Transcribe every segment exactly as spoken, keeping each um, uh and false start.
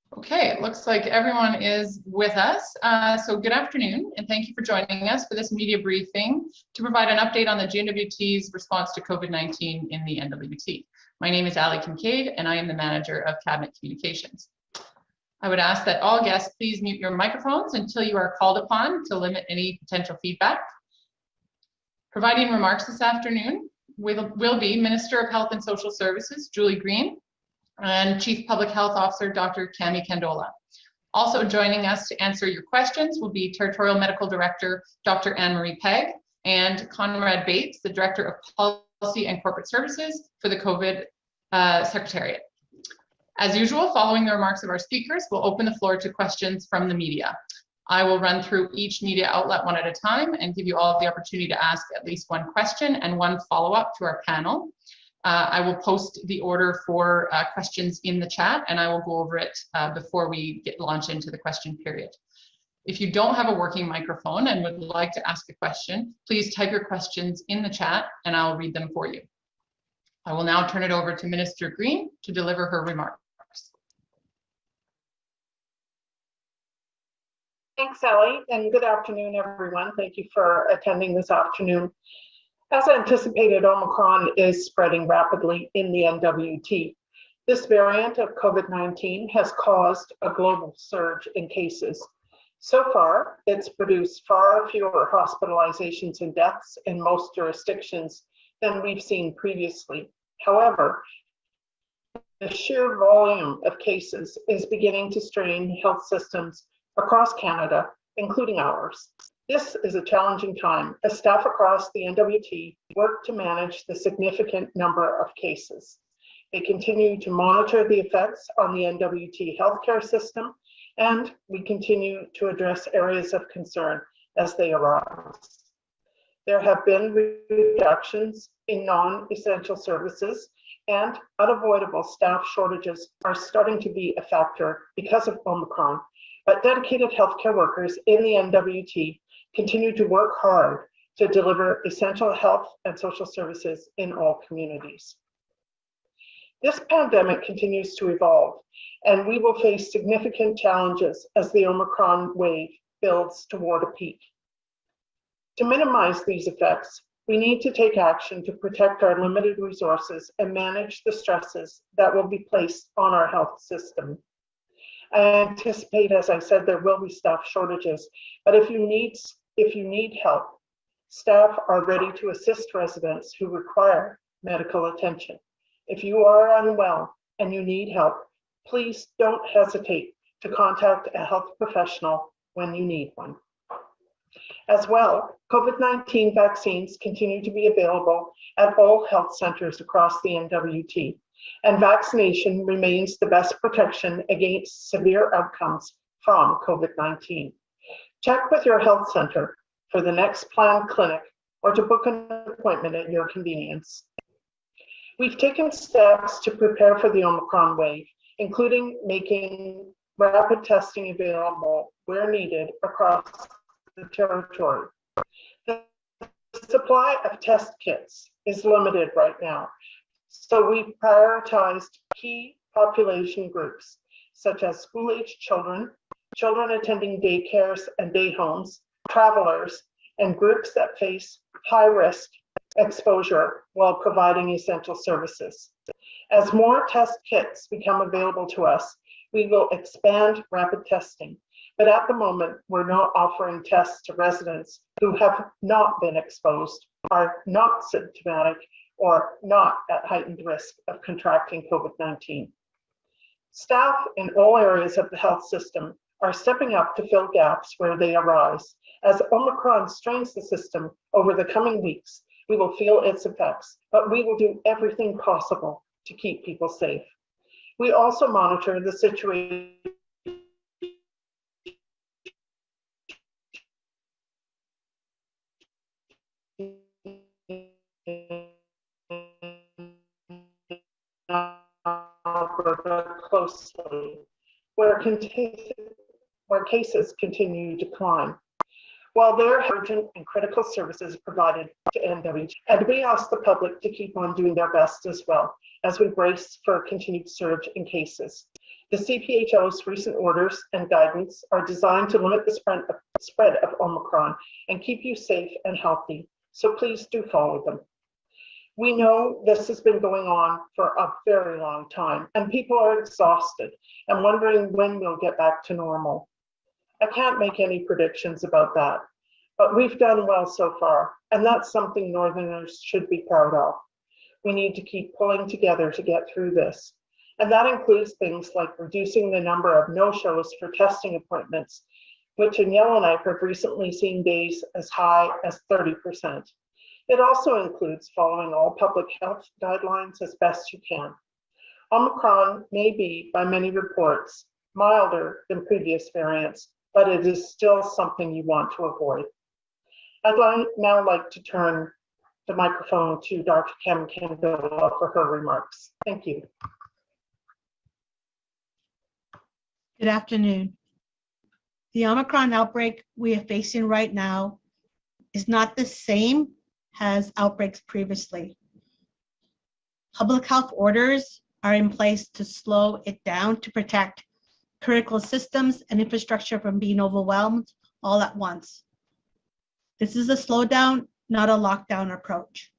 Okay, it looks like everyone is with us. Uh, so good afternoon, and thank you for joining us for this media briefing to provide an update on the N W T's response to COVID nineteen in the N W T. My name is Ali Kincaid, and I am the Manager of Cabinet Communications. I would ask that all guests please mute your microphones until you are called upon to limit any potential feedback. Providing remarks this afternoon will, will be Minister of Health and Social Services, Julie Green, and Chief Public Health Officer, Doctor Kandola. Also joining us to answer your questions will be Territorial Medical Director, Doctor AnneMarie Pegg, and Conrad Bates, the Director of Policy and Corporate Services for the COVID uh, Secretariat. As usual, following the remarks of our speakers, we'll open the floor to questions from the media. I will run through each media outlet one at a time and give you all the opportunity to ask at least one question and one follow-up to our panel. Uh, I will post the order for uh, questions in the chat, and I will go over it uh, before we get launch into the question period. If you don't have a working microphone and would like to ask a question, please type your questions in the chat and I'll read them for you. I will now turn it over to Minister Green to deliver her remarks. Thanks, Ellie, and good afternoon, everyone. Thank you for attending this afternoon. As anticipated, Omicron is spreading rapidly in the N W T. This variant of COVID nineteen has caused a global surge in cases. So far, it's produced far fewer hospitalizations and deaths in most jurisdictions than we've seen previously. However, the sheer volume of cases is beginning to strain health systems across Canada, including ours. This is a challenging time as staff across the N W T work to manage the significant number of cases. They continue to monitor the effects on the N W T healthcare system, and we continue to address areas of concern as they arise. There have been reductions in non-essential services, and unavoidable staff shortages are starting to be a factor because of Omicron. But dedicated healthcare workers in the N W T continue to work hard to deliver essential health and social services in all communities. This pandemic continues to evolve, and we will face significant challenges as the Omicron wave builds toward a peak. To minimize these effects, we need to take action to protect our limited resources and manage the stresses that will be placed on our health system. I anticipate, as I said, there will be staff shortages, but if you need, if you need help, staff are ready to assist residents who require medical attention. If you are unwell and you need help, please don't hesitate to contact a health professional when you need one. As well, COVID nineteen vaccines continue to be available at all health centers across the N W T. And vaccination remains the best protection against severe outcomes from COVID nineteen. Check with your health center for the next planned clinic or to book an appointment at your convenience. We've taken steps to prepare for the Omicron wave, including making rapid testing available where needed across the territory. The supply of test kits is limited right now, so we prioritized key population groups, such as school-aged children, children attending daycares and day homes, travelers, and groups that face high-risk exposure while providing essential services. As more test kits become available to us, we will expand rapid testing. But at the moment, we're not offering tests to residents who have not been exposed, are not symptomatic, or not at heightened risk of contracting COVID nineteen. Staff in all areas of the health system are stepping up to fill gaps where they arise. As Omicron strains the system over the coming weeks, we will feel its effects, but we will do everything possible to keep people safe. We also monitor the situation closely, where, where cases continue to climb. While there are urgent and critical services provided to N W T, and we ask the public to keep on doing their best as well as we brace for a continued surge in cases. The C P H O's recent orders and guidance are designed to limit the spread of, spread of Omicron and keep you safe and healthy, so please do follow them. We know this has been going on for a very long time, and people are exhausted and wondering when we'll get back to normal. I can't make any predictions about that, but we've done well so far, and that's something Northerners should be proud of. We need to keep pulling together to get through this. And that includes things like reducing the number of no-shows for testing appointments, which in Yellowknife have recently seen days as high as thirty percent. It also includes following all public health guidelines as best you can. Omicron may be, by many reports, milder than previous variants, but it is still something you want to avoid. I'd like, now like to turn the microphone to Doctor Kim Kandola for her remarks. Thank you. Good afternoon. The Omicron outbreak we are facing right now is not the same as outbreaks previously. Public health orders are in place to slow it down to protect critical systems and infrastructure from being overwhelmed all at once. This is a slowdown, not a lockdown approach.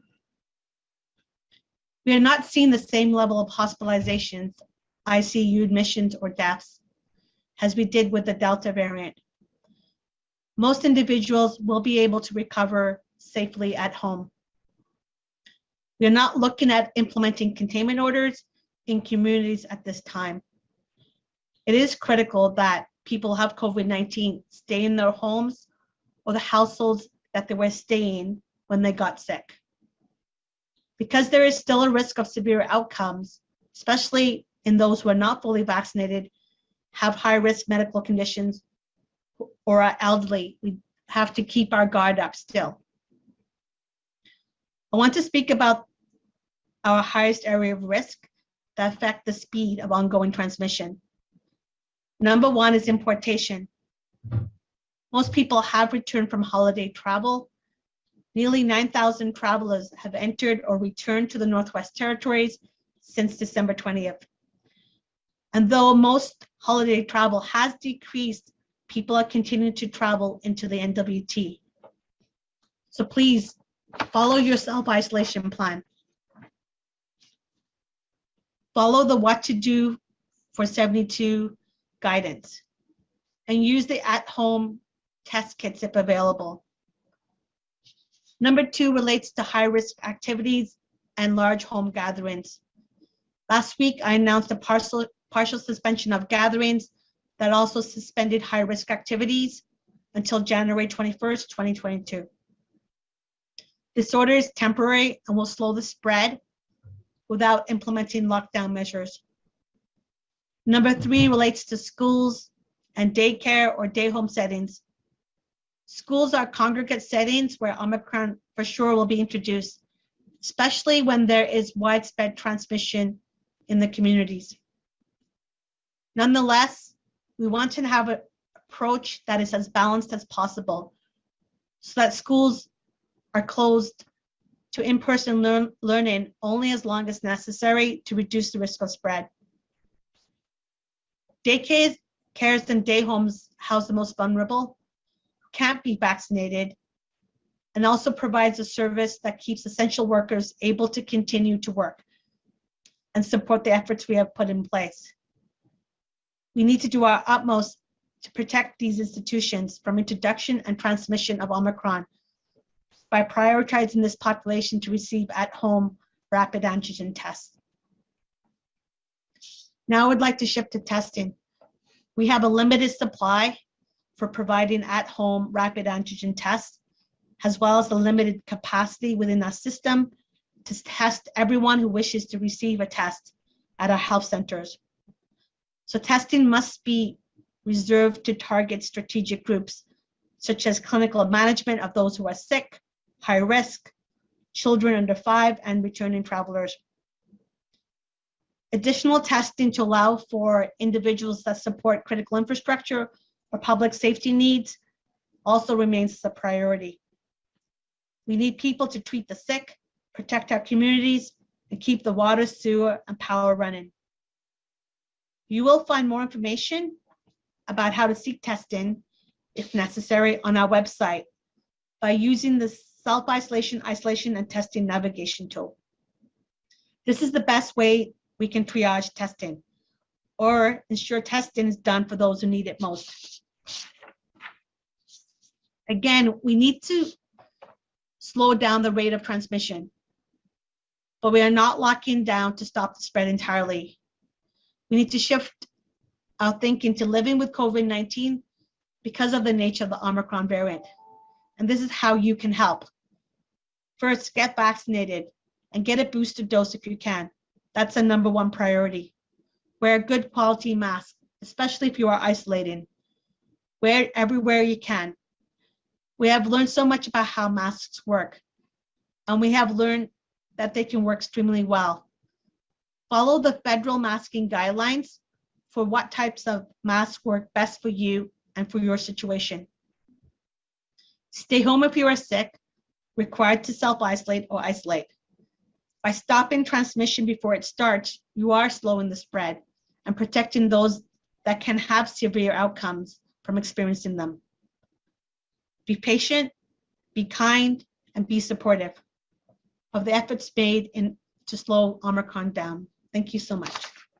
We are not seeing the same level of hospitalizations, I C U admissions, or deaths as we did with the Delta variant. Most individuals will be able to recover safely at home. We are not looking at implementing containment orders in communities at this time. It is critical that people who have COVID nineteen stay in their homes or the households that they were staying when they got sick. Because there is still a risk of severe outcomes, especially in those who are not fully vaccinated, have high-risk medical conditions, or are elderly, we have to keep our guard up still. I want to speak about our highest area of risk that affect the speed of ongoing transmission. Number one is importation. Most people have returned from holiday travel. Nearly nine thousand travelers have entered or returned to the Northwest Territories since December twentieth. And though most holiday travel has decreased, people are continuing to travel into the N W T. So please follow your self-isolation plan. Follow the what to do for seventy-two guidance and use the at-home test kits if available. Number two relates to high-risk activities and large home gatherings. Last week, I announced a partial, partial suspension of gatherings that also suspended high-risk activities until January twenty-first, twenty twenty-two. This order is temporary and will slow the spread without implementing lockdown measures. Number three relates to schools and daycare or day home settings. Schools are congregate settings where Omicron for sure will be introduced, especially when there is widespread transmission in the communities. Nonetheless, we want to have an approach that is as balanced as possible so that schools are closed to in-person learn, learning only as long as necessary to reduce the risk of spread. Daycares, cares, and day homes house the most vulnerable, can't be vaccinated, and also provides a service that keeps essential workers able to continue to work and support the efforts we have put in place. We need to do our utmost to protect these institutions from introduction and transmission of Omicron by prioritizing this population to receive at-home rapid antigen tests. Now I would like to shift to testing. We have a limited supply for providing at-home rapid antigen tests, as well as a limited capacity within our system to test everyone who wishes to receive a test at our health centers. So testing must be reserved to target strategic groups, such as clinical management of those who are sick, high risk, children under five, and returning travelers. Additional testing to allow for individuals that support critical infrastructure or public safety needs also remains a priority. We need people to treat the sick, protect our communities, and keep the water, sewer, and power running. You will find more information about how to seek testing, if necessary, on our website by using the self-isolation, isolation, and testing navigation tool. This is the best way we can triage testing or ensure testing is done for those who need it most. Again, we need to slow down the rate of transmission, but we are not locking down to stop the spread entirely. We need to shift our thinking to living with COVID nineteen because of the nature of the Omicron variant. And this is how you can help. First, get vaccinated and get a booster dose if you can. That's the number one priority. Wear a good quality mask, especially if you are isolating. Wear it everywhere you can. We have learned so much about how masks work, and we have learned that they can work extremely well. Follow the federal masking guidelines for what types of masks work best for you and for your situation. Stay home if you are sick, required to self-isolate or isolate. By stopping transmission before it starts, you are slowing the spread and protecting those that can have severe outcomes from experiencing them. Be patient, be kind, and be supportive of the efforts made in, to slow Omicron down. Thank you so much.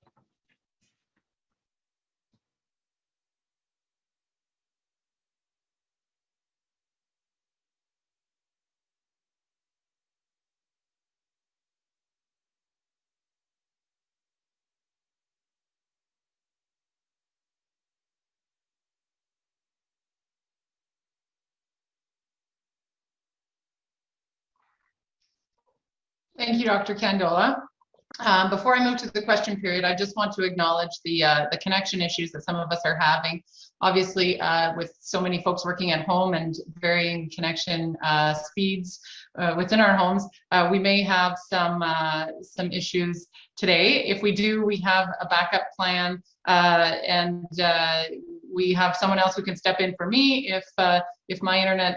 Thank you, Doctor Kandola. Um, before I move to the question period, I just want to acknowledge the, uh, the connection issues that some of us are having. Obviously, uh, with so many folks working at home and varying connection uh, speeds uh, within our homes, uh, we may have some, uh, some issues today. If we do, we have a backup plan, uh, and uh, we have someone else who can step in for me if, uh, if my internet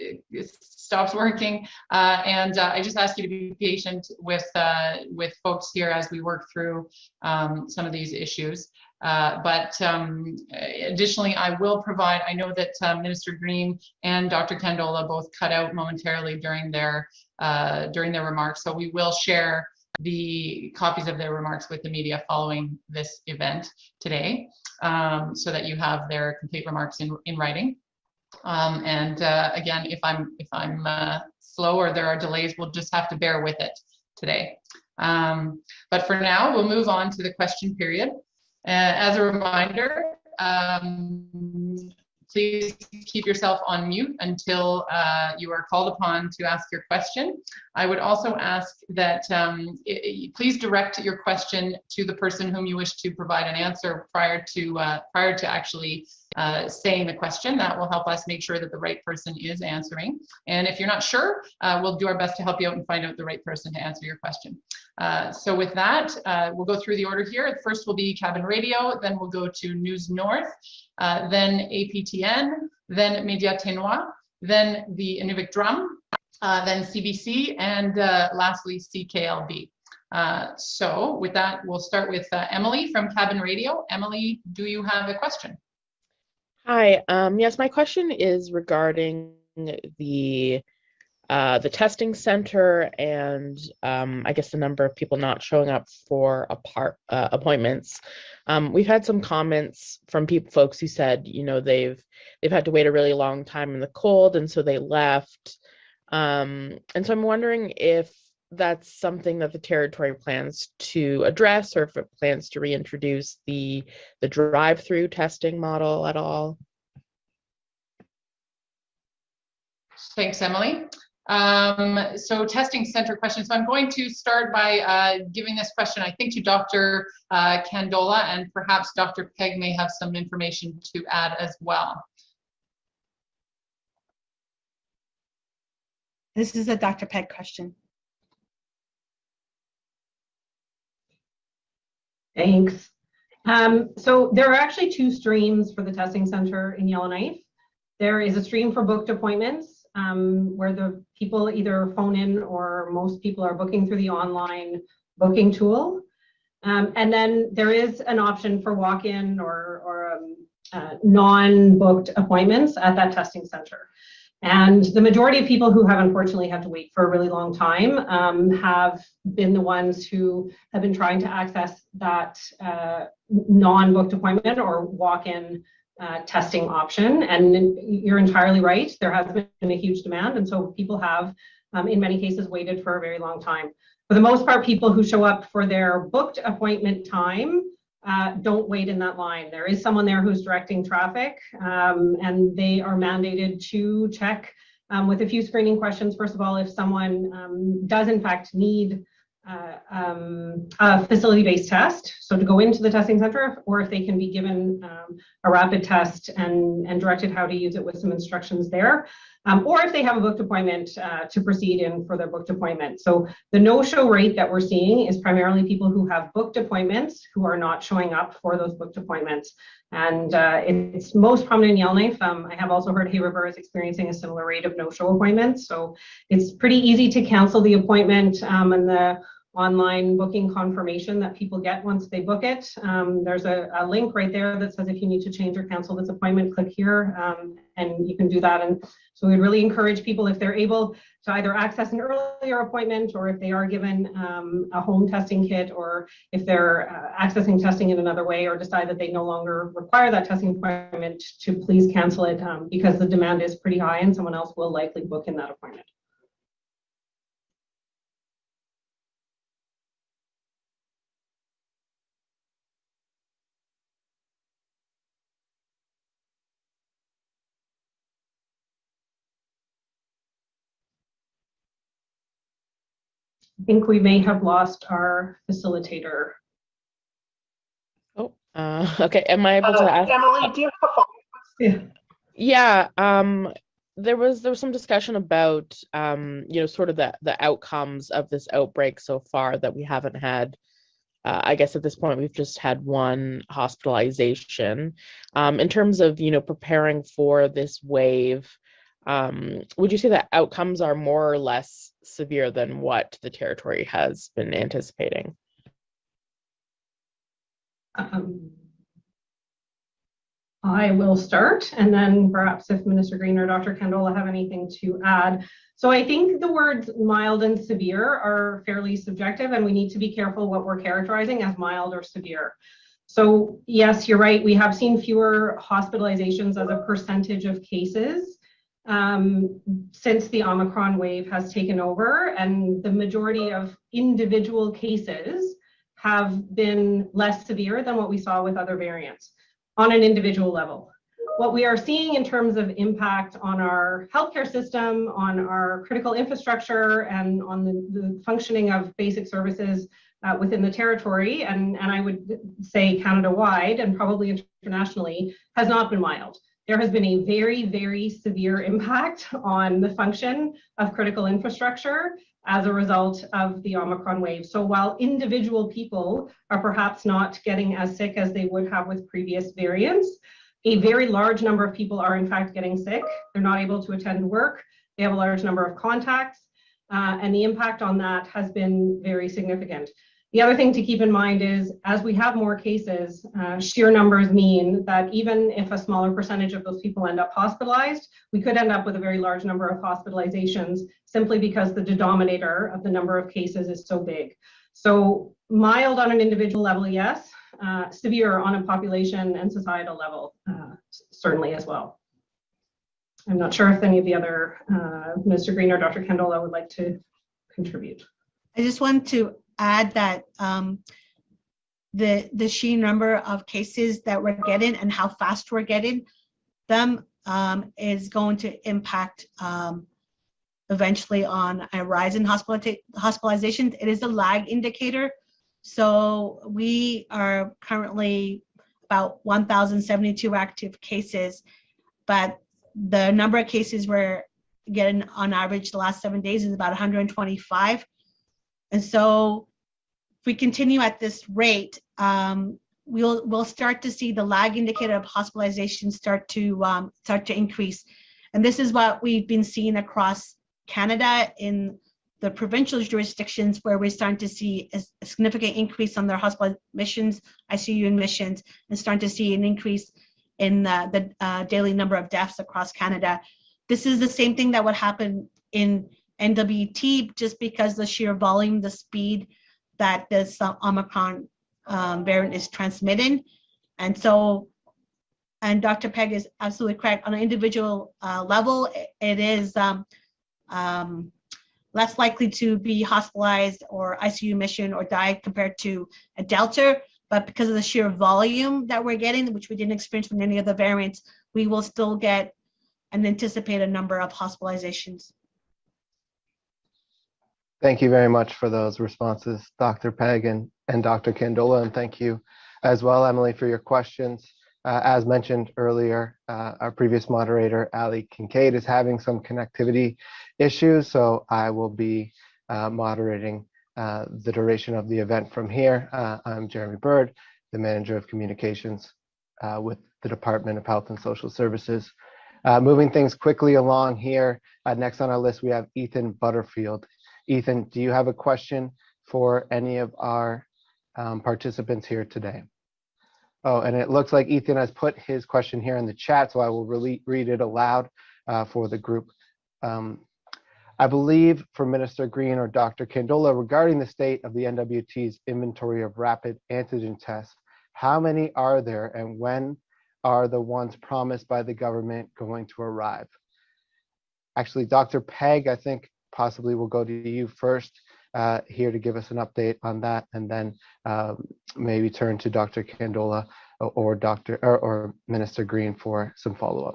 stops working. Uh, and uh, I just ask you to be patient with, uh, with folks here as we work through um, some of these issues. Uh, but um, additionally, I will provide, I know that uh, Minister Green and Doctor Kandola both cut out momentarily during their, uh, during their remarks. So we will share the copies of their remarks with the media following this event today, um, so that you have their complete remarks in, in writing. Um, and uh, again, if I'm if I'm uh, slow or there are delays, we'll just have to bear with it today. Um, but for now, we'll move on to the question period. Uh, as a reminder, um, please keep yourself on mute until uh, you are called upon to ask your question. I would also ask that um, it, please direct your question to the person whom you wish to provide an answer prior to uh, prior to actually uh, saying the question. That will help us make sure that the right person is answering. And if you're not sure, uh, we'll do our best to help you out and find out the right person to answer your question. Uh, so with that, uh, we'll go through the order here. First will be Cabin Radio, then we'll go to News North, uh, then A P T N, then Média Ténois, then the Inuvik Drum, uh, then C B C, and uh, lastly C K L B. Uh, so with that, we'll start with uh, Emily from Cabin Radio. Emily, do you have a question? Hi, um, yes, my question is regarding the uh, the testing center and um, I guess the number of people not showing up for apart, uh, appointments. Um, we've had some comments from people, folks who said, you know, they've they've had to wait a really long time in the cold, and so they left. Um, and so I'm wondering if that's something that the territory plans to address, or if it plans to reintroduce the the drive-through testing model at all. Thanks, Emily. Um, so testing center question. So I'm going to start by uh, giving this question, I think, to Doctor Uh, Kandola, and perhaps Doctor Pegg may have some information to add as well. This is a Doctor Pegg question. Thanks. Um, so there are actually two streams for the testing center in Yellowknife. There is a stream for booked appointments, um, where the people either phone in or most people are booking through the online booking tool. Um, and then there is an option for walk-in or, or um, uh, non-booked appointments at that testing center. And the majority of people who have unfortunately had to wait for a really long time um, have been the ones who have been trying to access that uh, non-booked appointment or walk-in uh, testing option. And you're entirely right, there has been a huge demand, and so people have, um, in many cases, waited for a very long time. For the most part, people who show up for their booked appointment time Uh, don't wait in that line. There is someone there who's directing traffic, um, and they are mandated to check um, with a few screening questions. First of all, if someone um, does in fact need uh, um, a facility-based test, so to go into the testing center, or if they can be given um, a rapid test and, and directed how to use it with some instructions there. Um, or if they have a booked appointment uh, to proceed in for their booked appointment. So the no-show rate that we're seeing is primarily people who have booked appointments who are not showing up for those booked appointments. And uh, it's most prominent in Yellowknife. Um, I have also heard Hay River is experiencing a similar rate of no-show appointments. So it's pretty easy to cancel the appointment, um, and the online booking confirmation that people get once they book it. Um, there's a, a link right there that says if you need to change or cancel this appointment, click here, um, and you can do that. And so we'd really encourage people, if they're able to either access an earlier appointment, or if they are given um, a home testing kit, or if they're uh, accessing testing in another way, or decide that they no longer require that testing appointment, to please cancel it, um, because the demand is pretty high and someone else will likely book in that appointment. I think we may have lost our facilitator. Oh, uh, okay. Am I able to Uh, ask? Emily, do you have a follow-up? Yeah. Yeah. Um, there was there was some discussion about um, you know, sort of the the outcomes of this outbreak so far that we haven't had. Uh, I guess at this point we've just had one hospitalization. Um, in terms of, you know, preparing for this wave, um, would you say that outcomes are more or less severe than what the territory has been anticipating? Um, I will start, and then perhaps if Minister Green or Doctor Kandola have anything to add. So I think the words mild and severe are fairly subjective, and we need to be careful what we're characterizing as mild or severe. So yes, you're right, we have seen fewer hospitalizations as a percentage of cases um, since the Omicron wave has taken over, and the majority of individual cases have been less severe than what we saw with other variants on an individual level. What we are seeing in terms of impact on our healthcare system, on our critical infrastructure, and on the, the functioning of basic services uh, within the territory, and, and I would say Canada-wide and probably internationally, has not been mild. There has been a very, very severe impact on the function of critical infrastructure as a result of the Omicron wave. So while individual people are perhaps not getting as sick as they would have with previous variants, a very large number of people are in fact getting sick. They're not able to attend work. They have a large number of contacts, uh, and the impact on that has been very significant. The other thing to keep in mind is, as we have more cases, uh, sheer numbers mean that even if a smaller percentage of those people end up hospitalized, we could end up with a very large number of hospitalizations simply because the denominator of the number of cases is so big. So mild on an individual level, yes. Uh, severe on a population and societal level, uh, certainly as well. I'm not sure if any of the other, uh, Mister Green or Doctor Kandola would like to contribute. I just want to add that um, the the sheer number of cases that we're getting and how fast we're getting them um, is going to impact um, eventually on a rise in hospitalizations. Hospitalizations. It is a lag indicator. So we are currently about one thousand seventy-two active cases, but the number of cases we're getting on average the last seven days is about one hundred twenty-five. And so if we continue at this rate, um, we'll we'll start to see the lag indicator of hospitalization start to um, start to increase. And this is what we've been seeing across Canada in the provincial jurisdictions where we're starting to see a significant increase on their hospital admissions, I C U admissions, and starting to see an increase in uh, the uh, daily number of deaths across Canada. This is the same thing that would happen in N W T, just because the sheer volume, the speed that this uh, Omicron um, variant is transmitted. And so, and Doctor Pegg is absolutely correct. On an individual uh, level, it, it is um, um, less likely to be hospitalized or I C U admission or die compared to a Delta. But because of the sheer volume that we're getting, which we didn't experience from any other variants, we will still get an anticipated number of hospitalizations. Thank you very much for those responses, Doctor Pegg and, and Doctor Kandola, and thank you as well, Emily, for your questions. Uh, as mentioned earlier, uh, our previous moderator, Ali Kincaid, is having some connectivity issues, so I will be uh, moderating uh, the duration of the event from here. Uh, I'm Jeremy Bird, the Manager of Communications uh, with the Department of Health and Social Services. Uh, moving things quickly along here, uh, next on our list, we have Ethan Butterfield. Ethan, do you have a question for any of our um, participants here today? Oh, and it looks like Ethan has put his question here in the chat, so I will really read it aloud uh, for the group. Um, I believe for Minister Green or Doctor Kandola, regarding the state of the N W T's inventory of rapid antigen tests, how many are there and when are the ones promised by the government going to arrive? Actually, Doctor Pegg, I think possibly we'll go to you first uh, here to give us an update on that, and then um, maybe turn to Doctor Kandola or, or Doctor or, or Minister Green for some follow-up.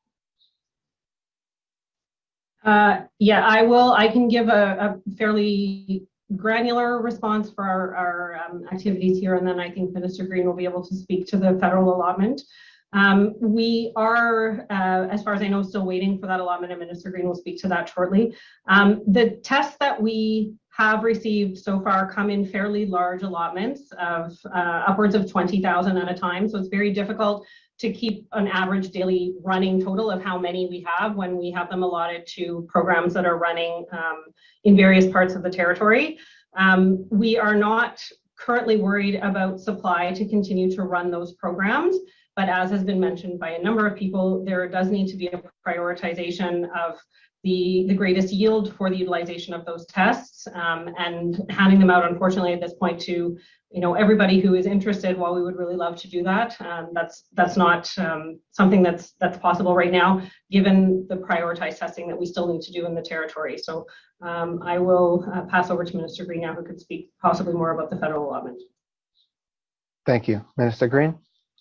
Uh, yeah, I will. I can give a, a fairly granular response for our, our um, activities here, and then I think Minister Green will be able to speak to the federal allotment. Um, we are, uh, as far as I know, still waiting for that allotment, and Minister Green will speak to that shortly. Um, the tests that we have received so far come in fairly large allotments of uh, upwards of twenty thousand at a time, so it's very difficult to keep an average daily running total of how many we have when we have them allotted to programs that are running um, in various parts of the territory. Um, we are not currently worried about supply to continue to run those programs. But as has been mentioned by a number of people, there does need to be a prioritization of the, the greatest yield for the utilization of those tests, um, and handing them out, unfortunately, at this point to you know everybody who is interested. While we would really love to do that, um, that's that's not um, something that's that's possible right now, given the prioritized testing that we still need to do in the territory. So um, I will uh, pass over to Minister Green now, who could speak possibly more about the federal allotment. Thank you, Minister Green.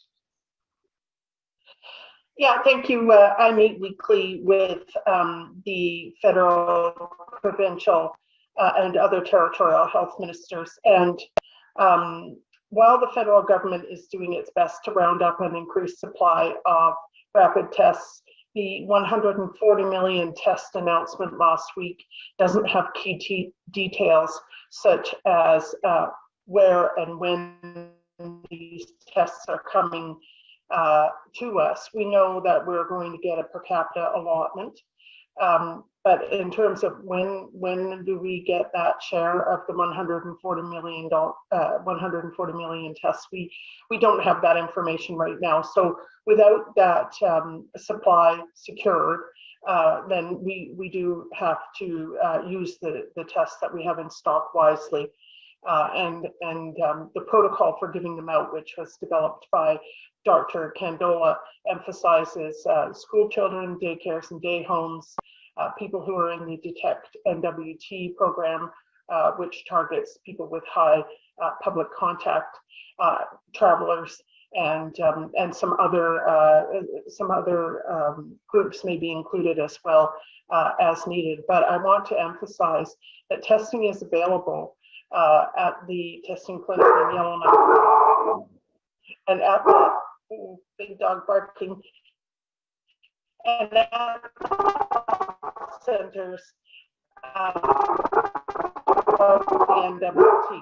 Yeah, thank you. Uh, I meet weekly with um, the federal, provincial, uh, and other territorial health ministers. And um, while the federal government is doing its best to round up an increased supply of rapid tests, the one hundred forty million test announcement last week doesn't have key details such as uh, where and when these tests are coming Uh, to us. We know that we're going to get a per capita allotment, um, but in terms of when when do we get that share of the one hundred forty million uh, one hundred forty million tests, we we don't have that information right now. So without that um, supply secured, uh, then we we do have to uh, use the the tests that we have in stock wisely. Uh, and and um, the protocol for giving them out, which was developed by Doctor Kandola, emphasizes uh, school children, daycares and day homes, uh, people who are in the Detect N W T program, uh, which targets people with high uh, public contact, uh, travelers, and um, and some other uh, some other um, groups may be included as well uh, as needed. But I want to emphasize that testing is available uh, at the testing clinic in Yellowknife and at the ooh, big dog barking and at centers uh, of the N W T.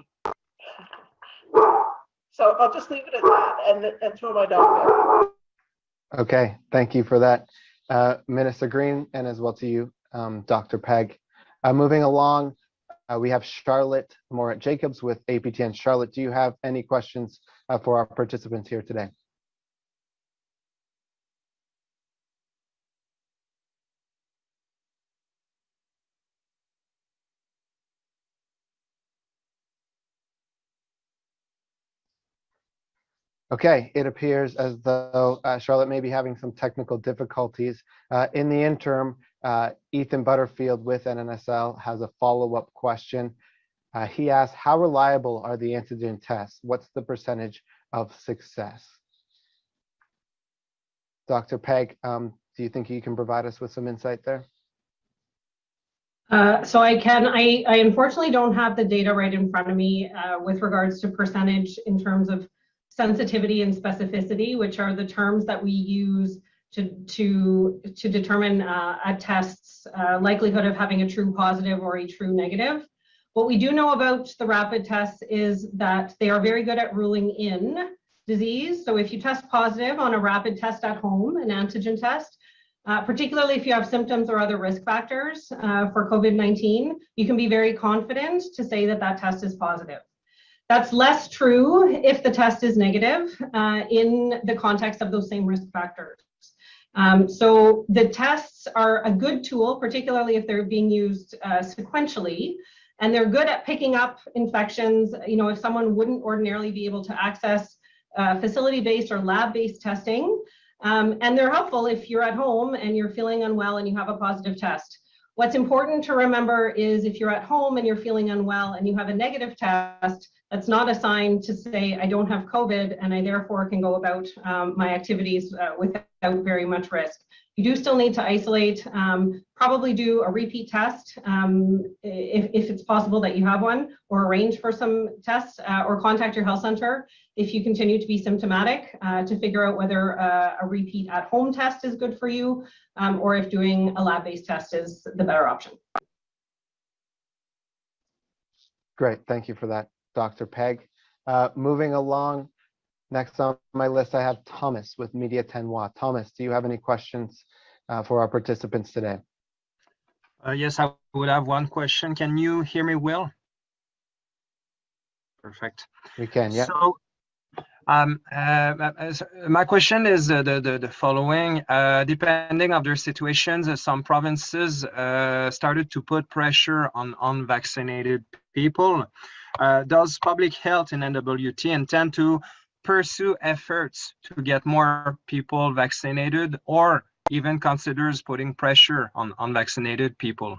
So I'll just leave it at that and, and throw my dog there. Okay, thank you for that, uh, Minister Green, and as well to you, um, Doctor Pegg. Uh, moving along, uh, we have Charlotte Morat Jacobs with A P T N. Charlotte, do you have any questions uh, for our participants here today? Okay, it appears as though uh, Charlotte may be having some technical difficulties. Uh, in the interim, uh, Ethan Butterfield with N N S L has a follow-up question. Uh, he asks, how reliable are the antigen tests? What's the percentage of success? Doctor Pegg, um, do you think you can provide us with some insight there? Uh, so I can, I, I unfortunately don't have the data right in front of me uh, with regards to percentage in terms of sensitivity and specificity, which are the terms that we use to, to, to determine uh, a test's uh, likelihood of having a true positive or a true negative. What we do know about the rapid tests is that they are very good at ruling in disease. So if you test positive on a rapid test at home, an antigen test, Uh, particularly if you have symptoms or other risk factors uh, for COVID nineteen, you can be very confident to say that that test is positive. That's less true if the test is negative uh, in the context of those same risk factors. Um, so the tests are a good tool, particularly if they're being used uh, sequentially, and they're good at picking up infections. You know, if someone wouldn't ordinarily be able to access uh, facility-based or lab-based testing, Um, and they're helpful if you're at home and you're feeling unwell and you have a positive test. What's important to remember is if you're at home and you're feeling unwell and you have a negative test, that's not a sign to say, I don't have COVID and I therefore can go about um, my activities uh, without very much risk. You do still need to isolate, um, probably do a repeat test um, if, if it's possible that you have one, or arrange for some tests uh, or contact your health center if you continue to be symptomatic uh, to figure out whether uh, a repeat at home test is good for you um, or if doing a lab-based test is the better option. Great, thank you for that, Doctor Pegg. Uh, moving along, next on my list, I have Thomas with Media ten W A. Thomas, do you have any questions uh, for our participants today? Uh, yes, I would have one question. Can you hear me well? Perfect. We can, yeah. So, um, uh, my question is uh, the, the, the following. Uh, depending on their situations, uh, some provinces uh, started to put pressure on unvaccinated people. Uh, does public health in N W T intend to pursue efforts to get more people vaccinated, or even considers putting pressure on unvaccinated people?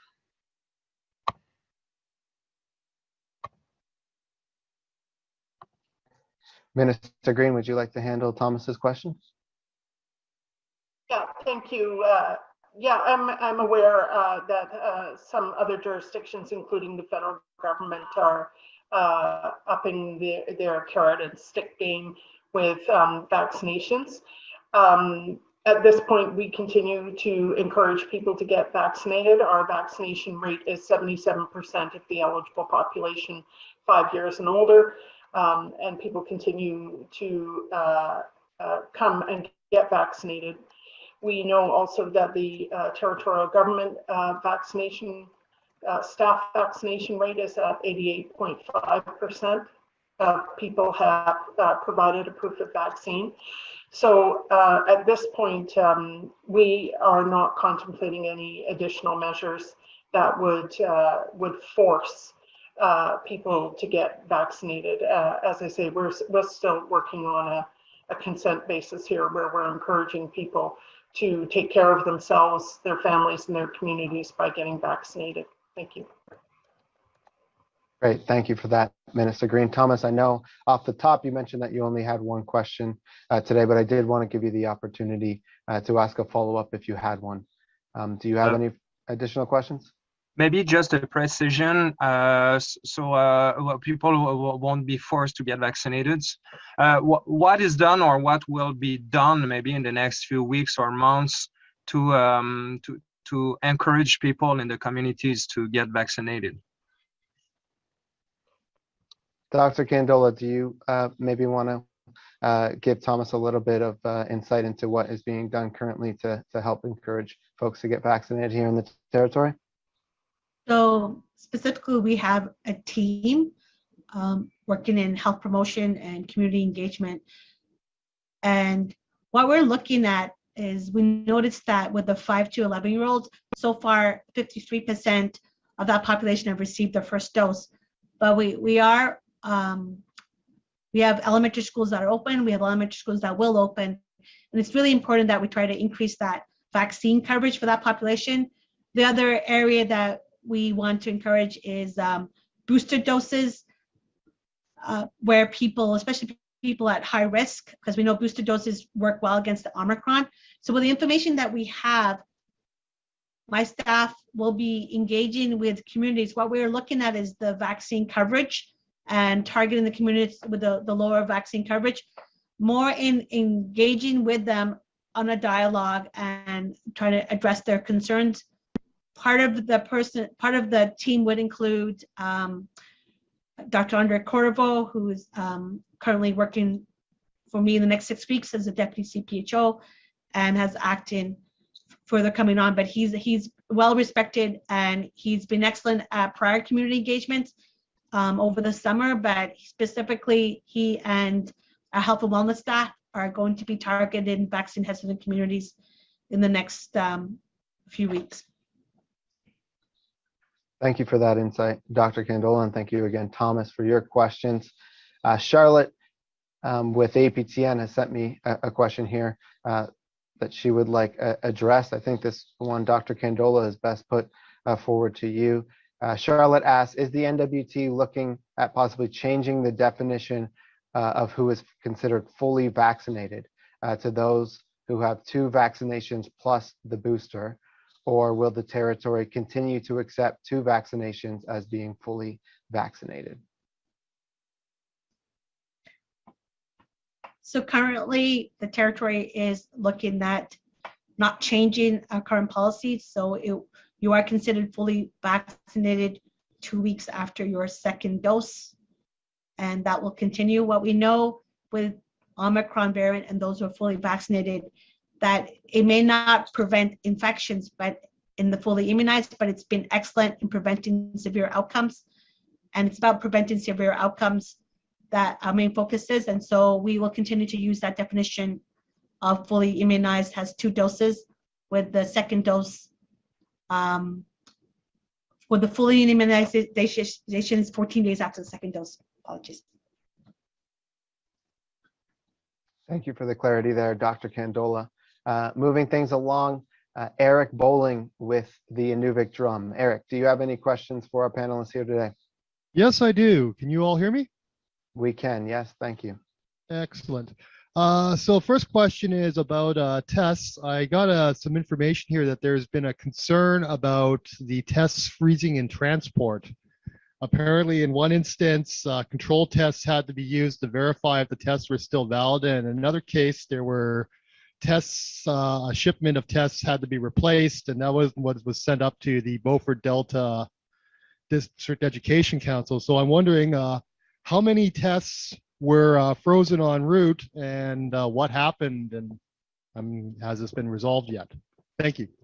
Minister Green, would you like to handle Thomas's question? Yeah, thank you. Uh, yeah, I'm, I'm aware uh, that uh, some other jurisdictions, including the federal government, are uh, upping their, their carrot and stick game with um, vaccinations. Um, at this point, we continue to encourage people to get vaccinated. Our vaccination rate is seventy-seven percent of the eligible population, five years and older. Um, and people continue to uh, uh, come and get vaccinated. We know also that the uh, territorial government uh, vaccination, uh, staff vaccination rate is at eighty-eight point five percent of people have uh, provided a proof of vaccine. So uh, at this point, um, we are not contemplating any additional measures that would, uh, would force Uh, people to get vaccinated. Uh, as I say, we're, we're still working on a, a consent basis here where we're encouraging people to take care of themselves, their families, and their communities by getting vaccinated. Thank you. Great, thank you for that, Minister Green. Thomas, I know off the top you mentioned that you only had one question uh, today, but I did want to give you the opportunity uh, to ask a follow-up if you had one. Um, do you have uh, any additional questions? Maybe just a precision, uh, so uh, people won't be forced to get vaccinated. Uh, wh what is done or what will be done maybe in the next few weeks or months to um, to to encourage people in the communities to get vaccinated? Doctor Kandola, do you uh, maybe want to uh, give Thomas a little bit of uh, insight into what is being done currently to to help encourage folks to get vaccinated here in the territory? So specifically, we have a team um, working in health promotion and community engagement. And what we're looking at is we noticed that with the five to eleven year olds, so far fifty-three percent of that population have received their first dose. But we, we are, um, we have elementary schools that are open, we have elementary schools that will open. And it's really important that we try to increase that vaccine coverage for that population. The other area that we want to encourage is um, booster doses, uh, where people, especially people at high risk, because we know booster doses work well against the Omicron. So with the information that we have, my staff will be engaging with communities. What we're looking at is the vaccine coverage and targeting the communities with the, the lower vaccine coverage, more in engaging with them on a dialogue and trying to address their concerns. Part of the person, part of the team would include um, Doctor Andre Corvo, who is um, currently working for me in the next six weeks as a deputy C P H O and has acted further coming on, but he's he's well respected and he's been excellent at prior community engagements um, over the summer, but specifically he and our health and wellness staff are going to be targeted in vaccine hesitant communities in the next um, few weeks. Thank you for that insight, Doctor Kandola, and thank you again, Thomas, for your questions. Uh, Charlotte um, with A P T N has sent me a, a question here uh, that she would like uh, addressed. I think this one, Doctor Kandola, is best put uh, forward to you. Uh, Charlotte asks, is the N W T looking at possibly changing the definition uh, of who is considered fully vaccinated uh, to those who have two vaccinations plus the booster? Or will the territory continue to accept two vaccinations as being fully vaccinated? So currently, the territory is looking at not changing our current policies. So it, you are considered fully vaccinated two weeks after your second dose, and that will continue. What we know with Omicron variant and those who are fully vaccinated, that it may not prevent infections, but in the fully immunized, but it's been excellent in preventing severe outcomes. And it's about preventing severe outcomes that our main focus is. And so we will continue to use that definition of fully immunized has two doses, with the second dose, um, with the fully immunization is fourteen days after the second dose. Apologies. Thank you for the clarity there, Doctor Kandola. Uh, moving things along, uh, Eric Bowling with the N W T drum. Eric, do you have any questions for our panelists here today? Yes, I do. Can you all hear me? We can, yes, thank you. Excellent. Uh, so first question is about uh, tests. I got uh, some information here that there's been a concern about the tests freezing in transport. Apparently, in one instance, uh, control tests had to be used to verify if the tests were still valid. And in another case, there were tests, uh, a shipment of tests had to be replaced, and that was what was sent up to the Beaufort Delta District Education Council. So I'm wondering uh, how many tests were uh, frozen en route, and uh, what happened, and um, has this been resolved yet? Thank you.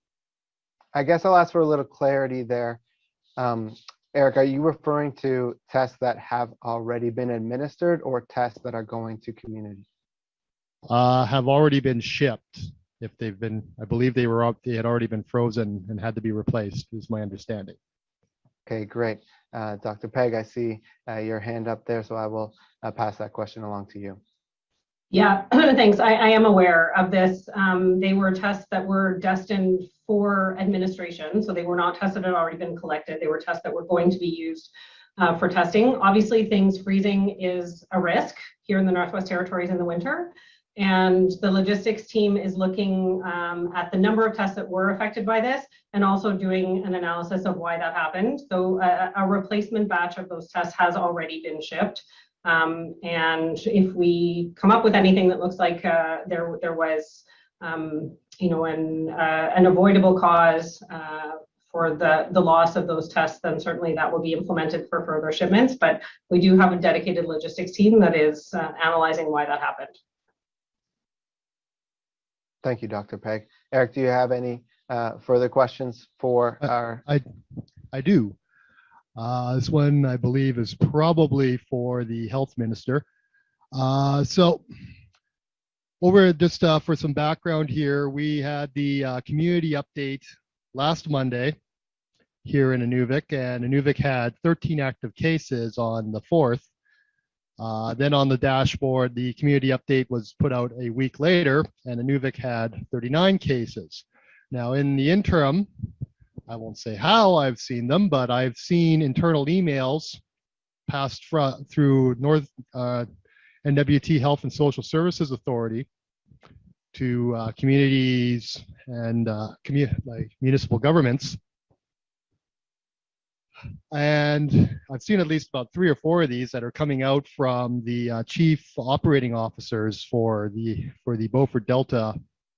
I guess I'll ask for a little clarity there. Um, Eric, are you referring to tests that have already been administered or tests that are going to community? Uh, have already been shipped. If they've been, I believe they were up, they had already been frozen and had to be replaced, is my understanding. Okay, great. Uh, Doctor Pegg, I see uh, your hand up there, so I will uh, pass that question along to you. Yeah, thanks. I, I am aware of this. Um, they were tests that were destined for administration, so they were not tests that had already been collected. They were tests that were going to be used uh, for testing. Obviously, things freezing is a risk here in the Northwest Territories in the winter, and the logistics team is looking um, at the number of tests that were affected by this and also doing an analysis of why that happened. So a, a replacement batch of those tests has already been shipped. Um, and if we come up with anything that looks like uh, there there was, um, you know, an uh, an avoidable cause uh, for the the loss of those tests, then certainly that will be implemented for further shipments. But we do have a dedicated logistics team that is uh, analyzing why that happened. Thank you, Doctor Pegg. Eric, do you have any uh, further questions for Uh, our? I I do. Uh, this one, I believe, is probably for the health minister. Uh, so, over just uh, for some background here, we had the uh, community update last Monday here in Inuvik, and Inuvik had thirteen active cases on the fourth. Uh, then on the dashboard, the community update was put out a week later, and Inuvik had thirty-nine cases. Now, in the interim, I won't say how I've seen them, but I've seen internal emails passed fr- through North uh, N W T Health and Social Services Authority to uh, communities and uh, commu- like municipal governments. And I've seen at least about three or four of these that are coming out from the uh, chief operating officers for the for the Beaufort Delta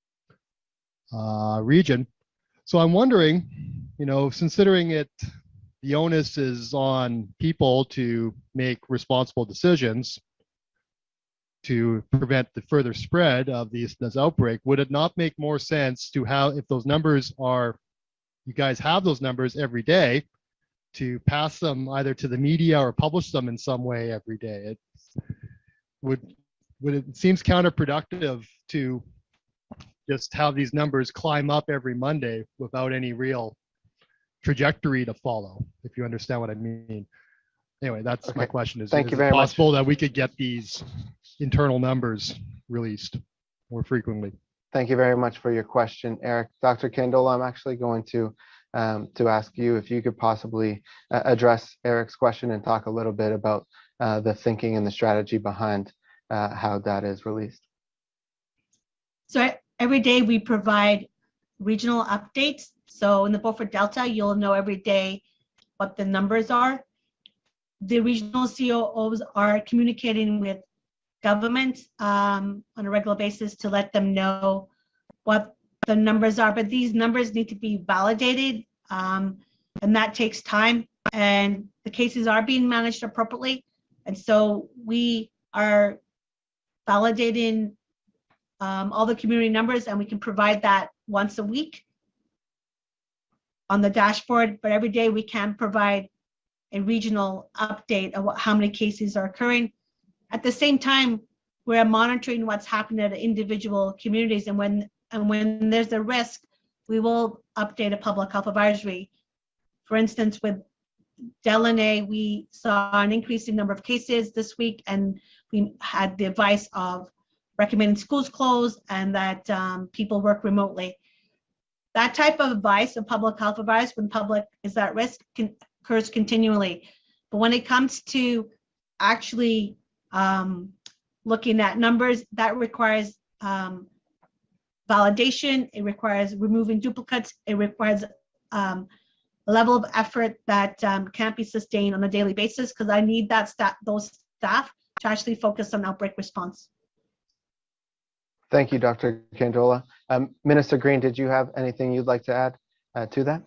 uh, region. So I'm wondering, you know, considering it, the onus is on people to make responsible decisions to prevent the further spread of these, this outbreak, would it not make more sense to have, if those numbers are, you guys have those numbers every day, to pass them either to the media or publish them in some way every day? It would, would it, it seems counterproductive to just have these numbers climb up every Monday without any real trajectory to follow, if you understand what I mean. Anyway, that's Okay. my question. Is, Thank is you it very much. possible that we could get these internal numbers released more frequently? Thank you very much for your question, Eric. Doctor Kandola, I'm actually going to um, to ask you if you could possibly uh, address Eric's question and talk a little bit about uh, the thinking and the strategy behind uh, how data is released. So every day we provide regional updates. So in the Beaufort Delta, you'll know every day what the numbers are. The regional C O Os are communicating with government um, on a regular basis to let them know what the numbers are, but these numbers need to be validated, um, and that takes time, and the cases are being managed appropriately, and so we are validating um, all the community numbers, and we can provide that once a week on the dashboard, but every day we can provide a regional update of what, how many cases are occurring. At the same time, we're monitoring what's happening at individual communities, and when and when there's a risk, we will update a public health advisory. For instance, with Delaney, we saw an increasing number of cases this week, and we had the advice of recommending schools close and that um, people work remotely. That type of advice of public health advice when public is at risk can, occurs continually. But when it comes to actually um, looking at numbers, that requires um, validation, it requires removing duplicates, it requires um, a level of effort that um, can't be sustained on a daily basis, because I need that staff, those staff to actually focus on outbreak response. Thank you, Doctor Kandola. Um, Minister Green, did you have anything you'd like to add uh, to that?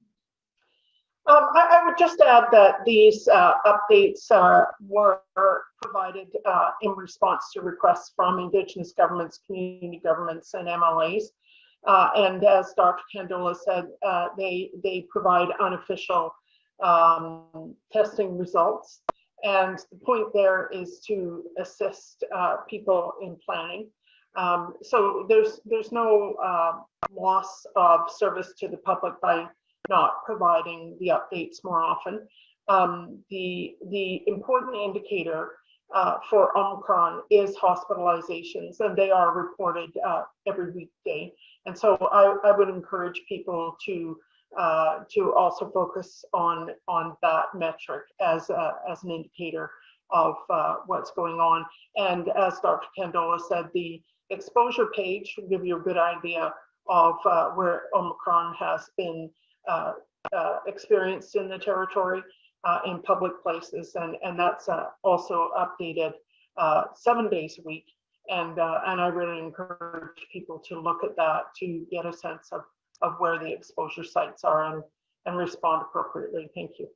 Um, I, I would just add that these uh, updates uh, were provided uh, in response to requests from Indigenous governments, community governments, and M L As. Uh, and as Doctor Kandola said, uh, they, they provide unofficial um, testing results. And the point there is to assist uh, people in planning. Um, so there's, there's no uh, loss of service to the public by not providing the updates more often. Um, the, the important indicator uh, for Omicron is hospitalizations, and they are reported uh, every weekday. And so I, I would encourage people to uh, to also focus on on that metric as a, as an indicator of uh, what's going on. And as Doctor Kandola said, the exposure page will give you a good idea of uh, where Omicron has been uh, uh, experienced in the territory uh, in public places, and and that's uh, also updated uh, seven days a week. And uh, and I really encourage people to look at that to get a sense of of where the exposure sites are and and respond appropriately. Thank you.